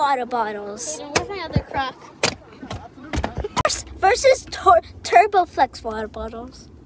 water bottles. Where's my other crock? Versus Turboflex water bottles.